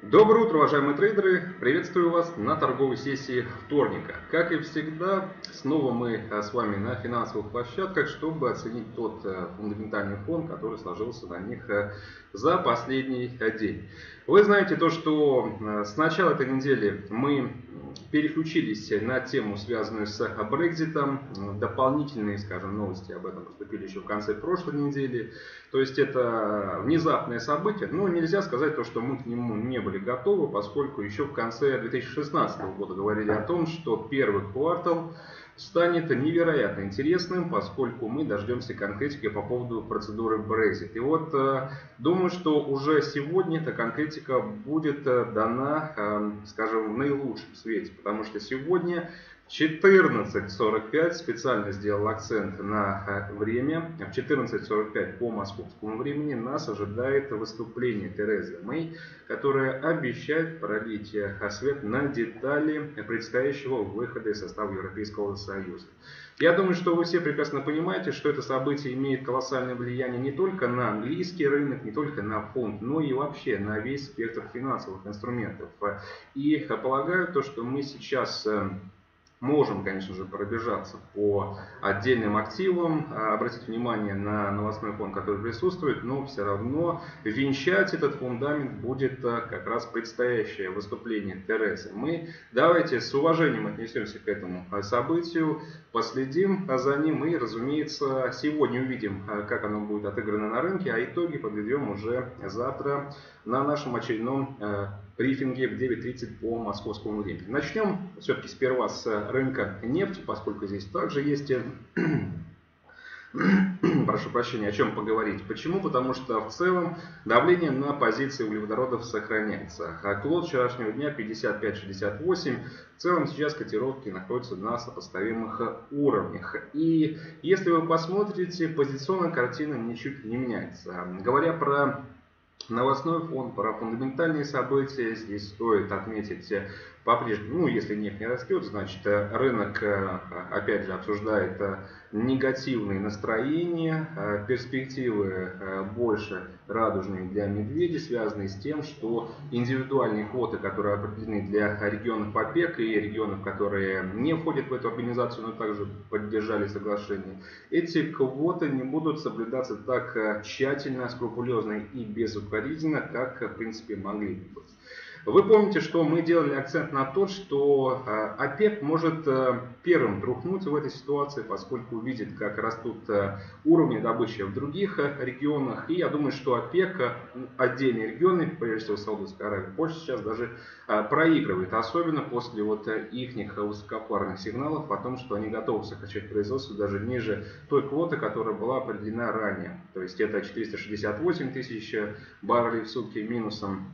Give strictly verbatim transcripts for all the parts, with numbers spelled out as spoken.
Доброе утро, уважаемые трейдеры! Приветствую вас на торговой сессии вторника. Как и всегда, снова мы с вами на финансовых площадках, чтобы оценить тот фундаментальный фон, который сложился на них за последний день. Вы знаете то, что с начала этой недели мы переключились на тему, связанную с Брекситом. Дополнительные, скажем, новости об этом поступили еще в конце прошлой недели. То есть это внезапное событие, но нельзя сказать то, что мы к нему не были готовы, поскольку еще в конце две тысячи шестнадцатого года говорили о том, что первый квартал станет невероятно интересным, поскольку мы дождемся конкретики по поводу процедуры Brexit. И вот думаю, что уже сегодня эта конкретика будет дана, скажем, в наилучшем свете, потому что сегодня в четырнадцать сорок пять специально сделал акцент на время. В четырнадцать сорок пять по московскому времени нас ожидает выступление Терезы Мэй, которая обещает пролить свет на детали предстоящего выхода из состава Европейского Союза. Я думаю, что вы все прекрасно понимаете, что это событие имеет колоссальное влияние не только на английский рынок, не только на фунт, но и вообще на весь спектр финансовых инструментов. И полагаю, то, что мы сейчас можем, конечно же, пробежаться по отдельным активам, обратить внимание на новостной фон, который присутствует, но все равно венчать этот фундамент будет как раз предстоящее выступление Терезы Мэй. Давайте с уважением отнесемся к этому событию, последим за ним и, разумеется, сегодня увидим, как оно будет отыграно на рынке, а итоги подведем уже завтра на нашем очередном брифинге в девять тридцать по московскому времени. Начнем все-таки сперва с рынка нефти, поскольку здесь также есть, прошу прощения, о чем поговорить. Почему? Потому что в целом давление на позиции углеводородов сохраняется. А клод вчерашнего дня пятьдесят пять шестьдесят восемь. В целом сейчас котировки находятся на сопоставимых уровнях. И если вы посмотрите, позиционная картина ничуть не меняется. Говоря про новостной фон, про фундаментальные события, здесь стоит отметить по-прежнему, ну, если нефть не растет, значит рынок опять же обсуждает негативные настроения, перспективы больше радужные для медведей, связанные с тем, что индивидуальные квоты, которые определены для регионов ОПЕК и регионов, которые не входят в эту организацию, но также поддержали соглашение, эти квоты не будут соблюдаться так тщательно, скрупулезно и безукоризненно, как в принципе могли бы быть. Вы помните, что мы делали акцент на то, что ОПЕК может первым трухнуть в этой ситуации, поскольку видит, как растут уровни добычи в других регионах. И я думаю, что ОПЕК, отдельные регионы, прежде всего Саудовская Аравия, Польша сейчас даже проигрывает, особенно после вот их высокопарных сигналов о том, что они готовы сокращать производство даже ниже той квоты, которая была определена ранее. То есть это четыреста шестьдесят восемь тысяч баррелей в сутки минусом.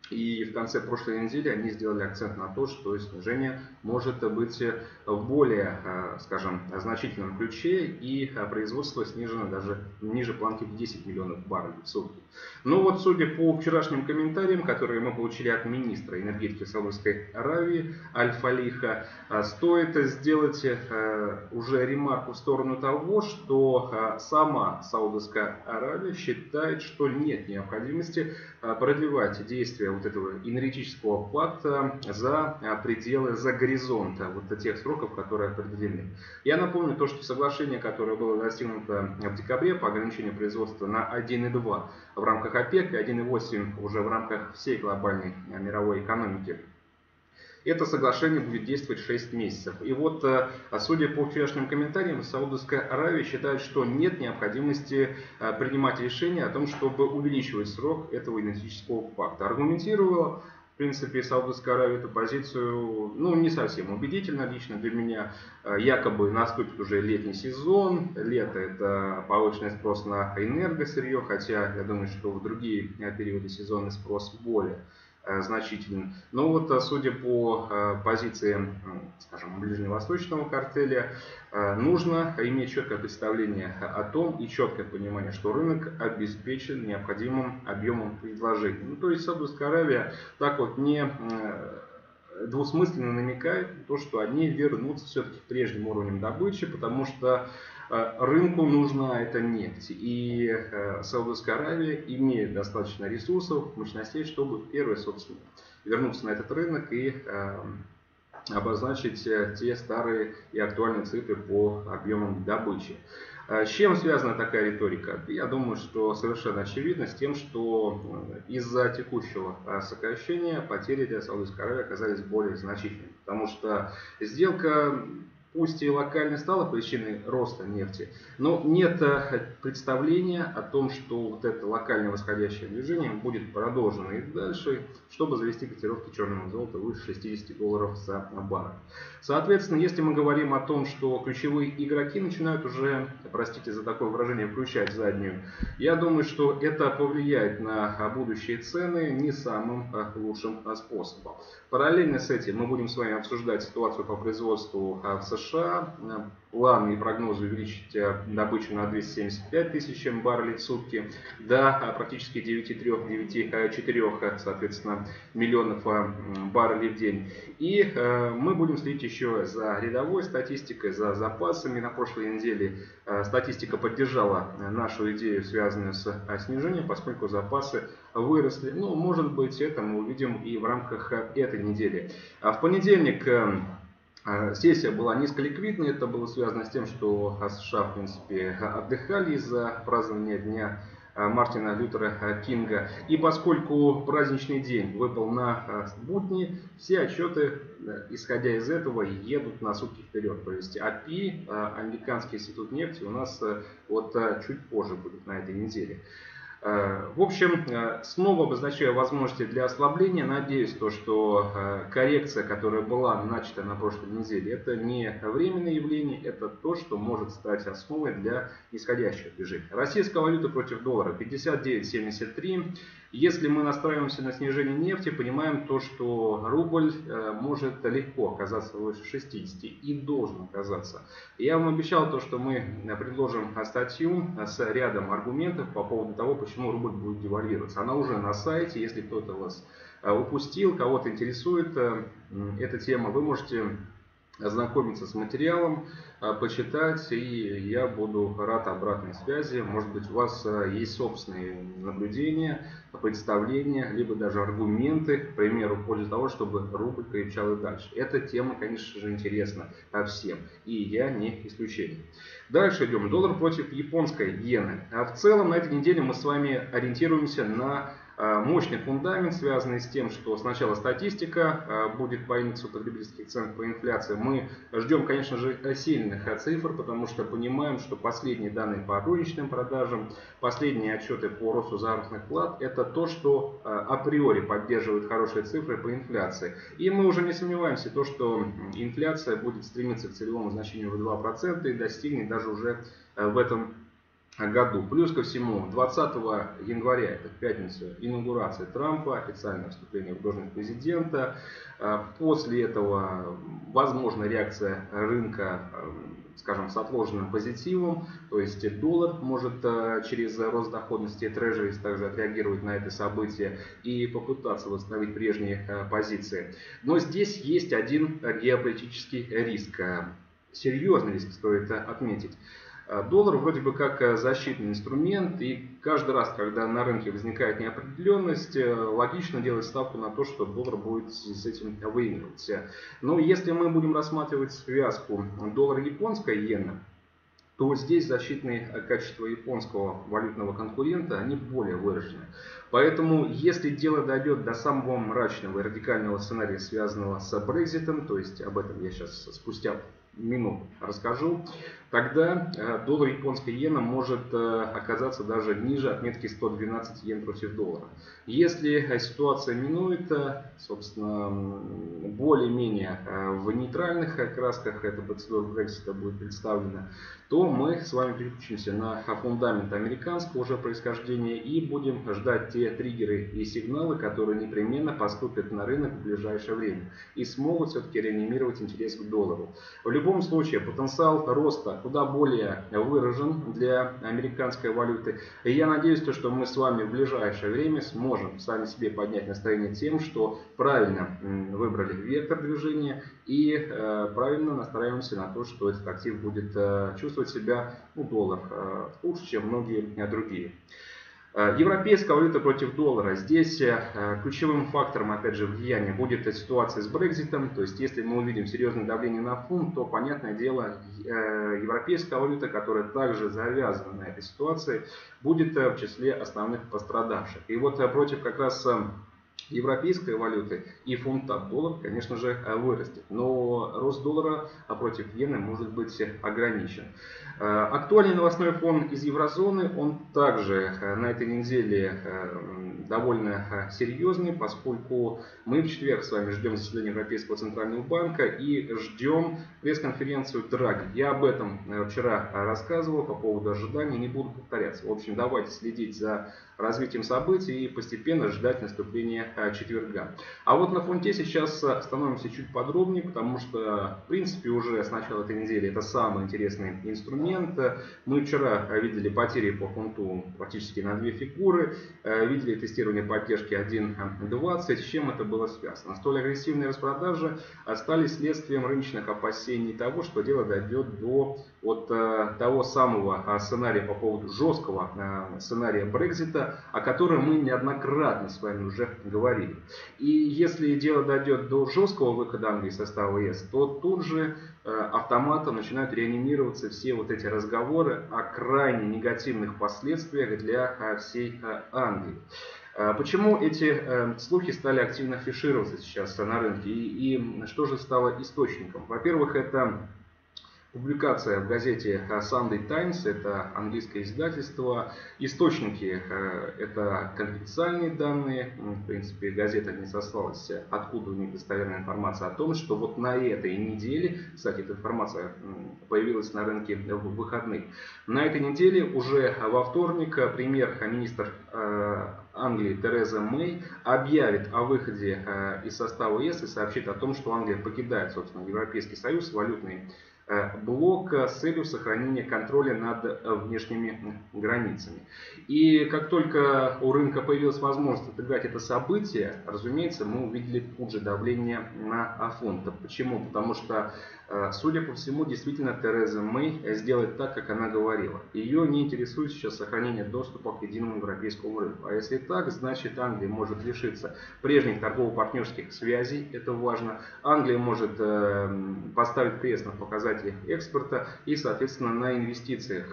И в конце прошлой недели они сделали акцент на то, что снижение может быть в более, скажем, значительном ключе, и производство снижено даже ниже планки в десять миллионов баррелей в сутки. Но вот судя по вчерашним комментариям, которые мы получили от министра энергетики Саудовской Аравии Аль-Фалиха, стоит сделать уже ремарку в сторону того, что сама Саудовская Аравия считает, что нет необходимости продлевать действия вот этого энергетического пакта за пределы, за горизонт вот тех сроков, которые определены. Я напомню то, что соглашение, которое было достигнуто в декабре по ограничению производства на один и два в рамках ОПЕК и один и восемь уже в рамках всей глобальной мировой экономики, это соглашение будет действовать шесть месяцев. И вот, судя по вчерашним комментариям, Саудовская Аравия считает, что нет необходимости принимать решение о том, чтобы увеличивать срок этого энергетического пакта. Аргументировала, в принципе, Саудовская Аравия эту позицию, ну, не совсем убедительно лично для меня. Якобы наступит уже летний сезон, лето — это повышенный спрос на энергосырье, хотя я думаю, что в другие периоды сезона спрос более значительно. Но вот, судя по позиции, скажем, ближневосточного картеля, нужно иметь четкое представление о том и четкое понимание, что рынок обеспечен необходимым объемом предложений. Ну, то есть Саудовская Аравия так вот не двусмысленно намекает на то, что они вернутся все-таки к прежним уровням добычи, потому что Рынку нужна эта нефть. И Саудовская Аравия имеет достаточно ресурсов, мощностей, чтобы первый, собственно, вернуться на этот рынок и обозначить те старые и актуальные цифры по объемам добычи. С чем связана такая риторика? Я думаю, что совершенно очевидно с тем, что из-за текущего сокращения потери для Саудовской Аравии оказались более значительными. Потому что сделка, пусть и локально стала причиной роста нефти, но нет представления о том, что вот это локальное восходящее движение будет продолжено и дальше, чтобы завести котировки черного золота выше шестидесяти долларов за баррель. Соответственно, если мы говорим о том, что ключевые игроки начинают уже, простите за такое выражение, включать заднюю, я думаю, что это повлияет на будущие цены не самым лучшим способом. Параллельно с этим мы будем с вами обсуждать ситуацию по производству в США, планы и прогнозы увеличить добычу на двести семьдесят пять тысяч баррелей в сутки до практически девяти трёх — девяти четырёх, соответственно, миллионов баррелей в день. И мы будем следить еще за рядовой статистикой, за запасами. На прошлой неделе статистика поддержала нашу идею, связанную с снижением, поскольку запасы выросли. Ну, может быть, это мы увидим и в рамках этой недели. А в понедельник сессия была низколиквидной, это было связано с тем, что США, в принципе, отдыхали из-за празднования дня Мартина Лютера Кинга. И поскольку праздничный день выпал на будни, все отчеты, исходя из этого, едут на сутки вперед. То есть эй пи ай, Американский институт нефти, у нас вот чуть позже будет на этой неделе. В общем, снова обозначаю возможности для ослабления. Надеюсь, то, что коррекция, которая была начата на прошлой неделе, это не временное явление, это то, что может стать основой для нисходящего движения. Российская валюта против доллара пятьдесят девять семьдесят три. Если мы настраиваемся на снижение нефти, понимаем то, что рубль может легко оказаться выше шестидесяти и должен оказаться. Я вам обещал то, что мы предложим статью с рядом аргументов по поводу того, почему рубль будет девальвироваться. Она уже на сайте, если кто-то вас упустил, кого-то интересует эта тема, вы можете ознакомиться с материалом, почитать, и я буду рад обратной связи. Может быть, у вас есть собственные наблюдения, представления, либо даже аргументы, к примеру, в пользу того, чтобы рубль крепчал и дальше. Эта тема, конечно же, интересна всем, и я не исключение. Дальше идем. Доллар против японской иены. А в целом на этой неделе мы с вами ориентируемся на мощный фундамент, связанный с тем, что сначала статистика будет по индексу потребительских цен по инфляции. Мы ждем, конечно же, сильных цифр, потому что понимаем, что последние данные по розничным продажам, последние отчеты по росту заработных плат, это то, что априори поддерживает хорошие цифры по инфляции. И мы уже не сомневаемся, то, что инфляция будет стремиться к целевому значению в два процента и достигнет даже уже в этом году. Плюс ко всему, двадцатого января, это пятница, инаугурация Трампа, официальное вступление в должность президента. После этого возможна реакция рынка, скажем, с отложенным позитивом. То есть доллар может через рост доходности трежерис также отреагировать на это событие и попытаться восстановить прежние позиции. Но здесь есть один геополитический риск. Серьезный риск стоит отметить. Доллар вроде бы как защитный инструмент, и каждый раз, когда на рынке возникает неопределенность, логично делать ставку на то, что доллар будет с этим выигрывать. Но если мы будем рассматривать связку доллар-японская иена, то здесь защитные качества японского валютного конкурента, они более выражены. Поэтому, если дело дойдет до самого мрачного и радикального сценария, связанного с Брекситом, то есть об этом я сейчас спустя минут расскажу, тогда доллар японская иена может оказаться даже ниже отметки сто двенадцать йен против доллара. Если ситуация минует, собственно, более-менее в нейтральных красках эта процедура Брексита будет представлена, то мы с вами переключимся на фундамент американского уже происхождения и будем ждать те триггеры и сигналы, которые непременно поступят на рынок в ближайшее время и смогут все-таки реанимировать интерес к доллару. В любом случае, потенциал роста куда более выражен для американской валюты. И я надеюсь, то, что мы с вами в ближайшее время сможем сами себе поднять настроение тем, что правильно выбрали вектор движения и э, правильно настраиваемся на то, что этот актив будет э, чувствовать себя, ну, доллар, э, лучше, чем многие другие. Европейская валюта против доллара. Здесь ключевым фактором, опять же, влияния будет ситуация с Брекситом. То есть, если мы увидим серьезное давление на фунт, то, понятное дело, европейская валюта, которая также завязана на этой ситуации, будет в числе основных пострадавших. И вот против как раз европейской валюты и фунта доллар, конечно же, вырастет. Но рост доллара против иены может быть ограничен. Актуальный новостной фон из еврозоны, он также на этой неделе довольно серьезный, поскольку мы в четверг с вами ждем заседания Европейского центрального банка и ждем пресс-конференцию Драги. Я об этом вчера рассказывал по поводу ожиданий, не буду повторяться. В общем, давайте следить за развитием событий и постепенно ждать наступления четверга. А вот на фунте сейчас остановимся чуть подробнее, потому что, в принципе, уже с начала этой недели это самый интересный инструмент. Мы вчера видели потери по фунту практически на две фигуры, видели тестирование поддержки один двадцать. С чем это было связано? Столь агрессивные распродажи стали следствием рыночных опасений того, что дело дойдет до вот того самого сценария по поводу жесткого сценария Брексита, о котором мы неоднократно с вами уже говорили. И если дело дойдет до жесткого выхода Англии из состава ЕС, то тут же автоматом начинают реанимироваться все вот эти разговоры о крайне негативных последствиях для всей Англии. Почему эти слухи стали активно афишироваться сейчас на рынке и, и что же стало источником? Во-первых, это публикация в газете Sunday Times, это английское издательство. Источники – это конфиденциальные данные. В принципе, газета не сослалась, откуда у них достоверная информация о том, что вот на этой неделе, кстати, эта информация появилась на рынке в выходных, на этой неделе уже во вторник премьер-министр Англии Тереза Мэй объявит о выходе из состава ЕС и сообщит о том, что Англия покидает, собственно, Европейский Союз, валютный блок с целью сохранения контроля над внешними границами. И как только у рынка появилась возможность отыграть это событие, разумеется, мы увидели тут же давление на фунт. Почему? Потому что, судя по всему, действительно Тереза Мэй сделает так, как она говорила. Ее не интересует сейчас сохранение доступа к единому европейскому рынку. А если так, значит Англия может лишиться прежних торгово-партнерских связей, это важно. Англия может поставить крест на показатель экспорта и, соответственно, на инвестициях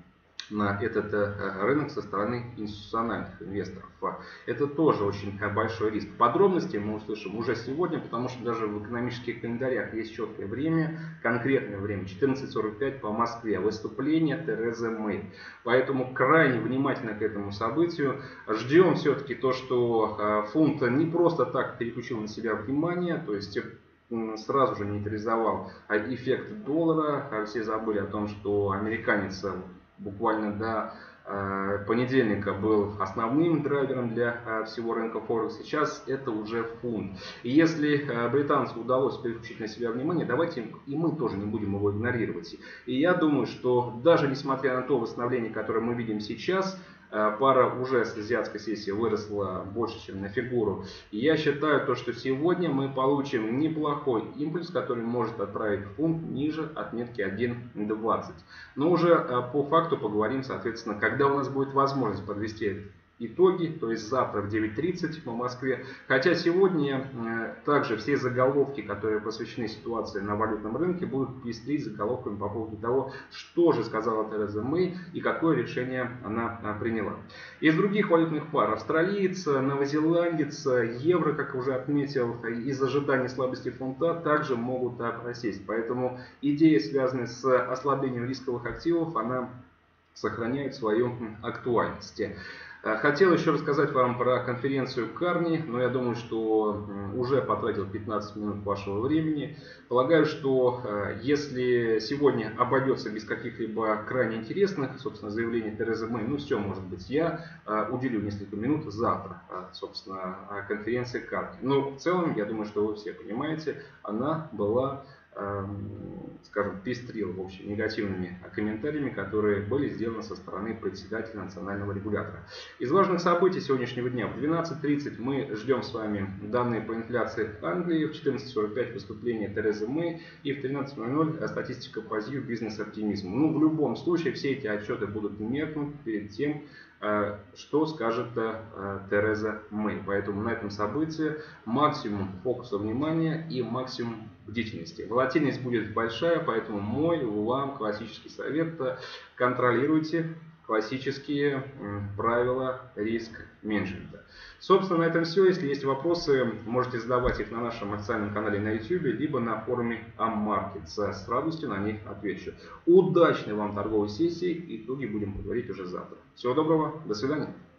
на этот рынок со стороны институциональных инвесторов. Это тоже очень большой риск. Подробности мы услышим уже сегодня, потому что даже в экономических календарях есть четкое время, конкретное время, четырнадцать сорок пять по Москве, выступление Терезы Мэй. Поэтому крайне внимательно к этому событию. Ждем все-таки то, что фунт не просто так переключил на себя внимание, то есть сразу же нейтрализовал эффект доллара. Все забыли о том, что американец буквально до понедельника был основным драйвером для всего рынка Форекс. Сейчас это уже фунт. И если британцу удалось переключить на себя внимание, давайте и мы тоже не будем его игнорировать. И я думаю, что даже несмотря на то восстановление, которое мы видим сейчас, пара уже с азиатской сессии выросла больше, чем на фигуру. И я считаю, то, что сегодня мы получим неплохой импульс, который может отправить фунт ниже отметки один двадцать. Но уже по факту поговорим, соответственно, когда у нас будет возможность подвести итоги, то есть завтра в девять тридцать по Москве. Хотя сегодня э, также все заголовки, которые посвящены ситуации на валютном рынке, будут пестрить заголовками по поводу того, что же сказала Тереза Мэй и какое решение она а, приняла. Из других валютных пар австралиец, новозеландец, евро, как уже отметил, из ожидания слабости фунта также могут а, просесть. Поэтому идея, связанная с ослаблением рисковых активов, она сохраняет свою актуальность. Хотел еще рассказать вам про конференцию Карни, но я думаю, что уже потратил пятнадцать минут вашего времени. Полагаю, что если сегодня обойдется без каких-либо крайне интересных, собственно, заявлений Терезы Мэй, ну все может быть, я уделю несколько минут завтра, собственно, конференции Карни. Но в целом, я думаю, что вы все понимаете, она была скажем, пестрил, в общем, негативными комментариями, которые были сделаны со стороны председателя национального регулятора. Из важных событий сегодняшнего дня: в двенадцать тридцать мы ждем с вами данные по инфляции Англии, в четырнадцать сорок пять выступление Терезы Мэй и в тринадцать ноль ноль статистика по ЗИО бизнес-оптимизм. Ну, в любом случае, все эти отчеты будут меркнуть перед тем, что скажет Тереза Мэй. Поэтому на этом событии максимум фокуса внимания и максимум бдительности. Волатильность будет большая, поэтому мой вам классический совет: контролируйте классические правила риск-менеджмента. Собственно, на этом все. Если есть вопросы, можете задавать их на нашем официальном канале на YouTube, либо на форуме Ammarkets. С радостью на них отвечу. Удачной вам торговой сессии. Итоги будем говорить уже завтра. Всего доброго. До свидания.